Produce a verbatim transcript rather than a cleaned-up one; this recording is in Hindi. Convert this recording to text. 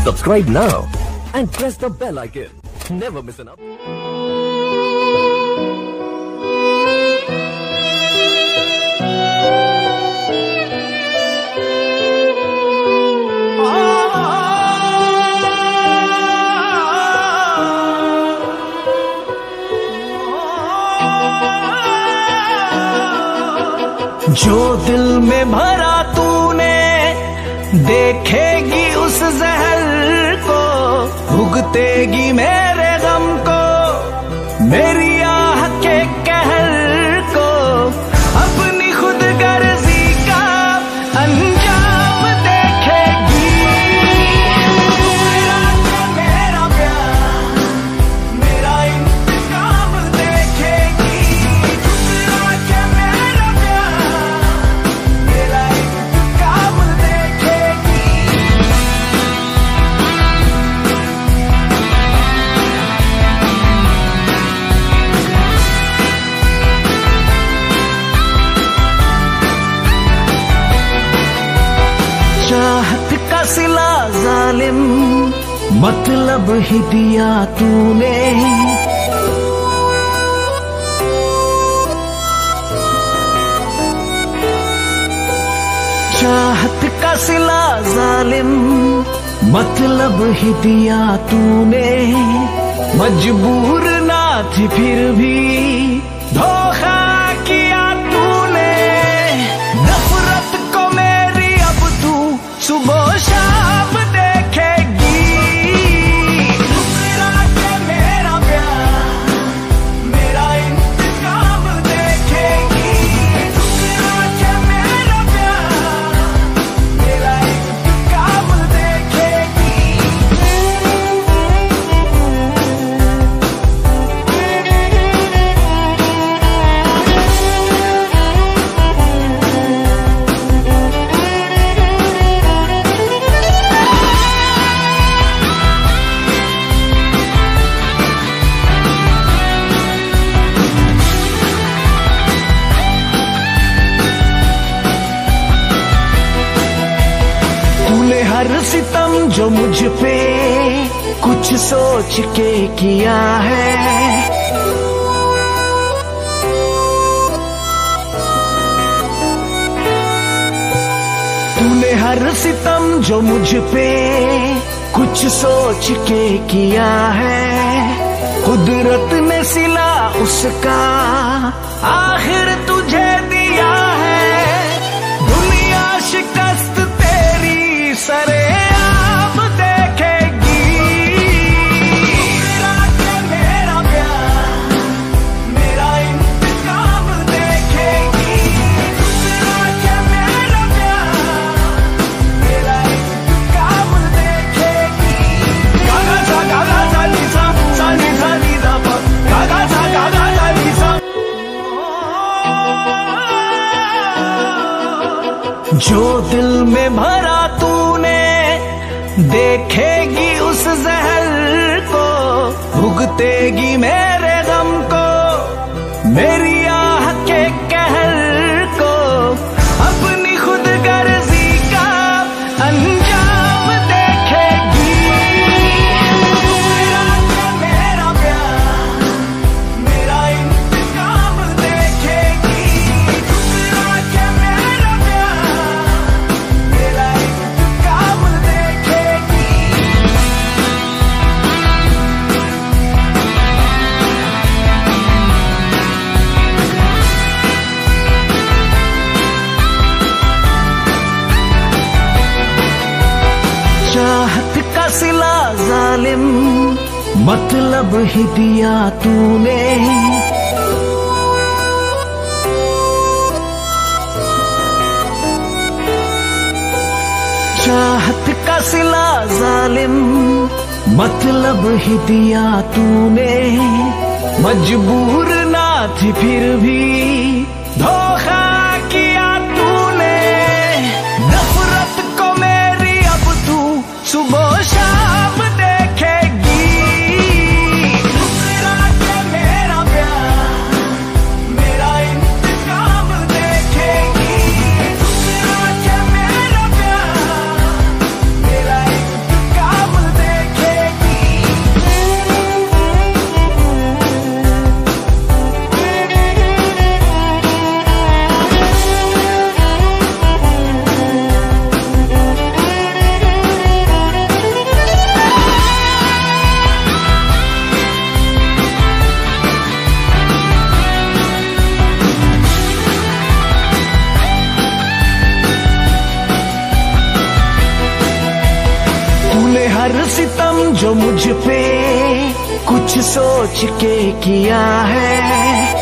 Subscribe now and press the bell icon. Never miss an update. जो दिल में भरा तूने देखेगी उस जहर को, भुगतेगी मेरे गम को, मेरी आह के कहर को, अपनी खुद गर्जी का अंजाम देखेगी। मेरा मेरा प्यार मेरा इंतकाम देखेगी। मेरा क्या मेरा प्यार मेरा इंतकाम देखेगी। चाहत का सिला जालिम मतलब ही दिया तूने, चाहत का सिला जालिम मतलब ही दिया तूने, मजबूर ना थी फिर भी धोखा किया तूने। नफरत को मेरी अब तू सुबह शाम देखेगी। मेरा क्या मेरा प्यार मेरा इंतकाम देखेगी। मेरा क्या मेरा प्यार मेरा इंतकाम देखेगी। तूने हर सितम जो मुझ पे कुछ सोच के किया है, तूने हर सितम जो मुझ पे कुछ सोच के किया है, कुदरत ने सिला उसका आखिर तुझे दिया है। दुनिया शिकस्त तेरी सरेआम देखेगी। मेरा क्या मेरा प्यार मेरा इंतकाम देखेगी। मेरा क्या मेरा प्यार मेरा इंतकाम देखेगी। गागा सा गागा सा नी सा सा नी सा नी सा पा, गागा सा गागा सा नी सा। जो दिल में भरा तूने देखेगी उस जहर को, भुगतेगी मेरे गम को, मेरी आह के कहर को, अपनी खुद गर्जी का अंजाम देखेगी। मेरा क्या मेरा प्यार मेरा इंतकाम देखेगी। मेरा क्या मेरा प्यार मेरा इंतकाम देखेगी। चाहत का सिला जालिम मतलब ही दिया तूने, चाहत का सिला जालिम मतलब ही दिया तूने, मजबूर ना थी फिर भी धोखा किया तूने। नफरत को मेरी अब तू सुबह शाम देखेगी। मेरा क्या मेरा प्यार मेरा इंतकाम देखेगी। मेरा क्या मेरा प्यार मेरा इंतकाम तूने हर सितम जो मुझ पे कुछ सोच के किया है,